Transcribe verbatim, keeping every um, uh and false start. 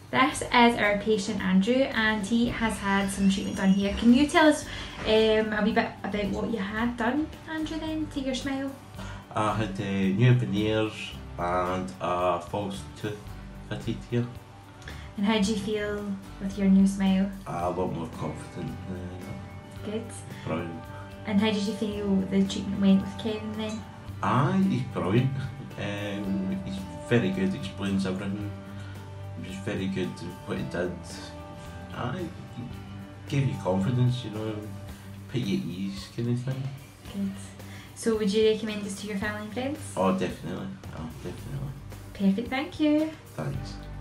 This is our patient Andrew, and he has had some treatment done here. Can you tell us um, a wee bit about what you had done, Andrew, then, to your smile? I had uh, new veneers and a false tooth fitted here. And how do you feel with your new smile? A lot more confident. Uh, Good. Brilliant. And how did you feel the treatment went with Kevin then? Aye, he's brilliant. Um, he's very good, explains everything. He was very good at what he did. Aye, he gave you confidence, you know, put you at ease kind of thing. Good. So would you recommend this to your family and friends? Oh, definitely. Oh, definitely. Perfect, thank you. Thanks.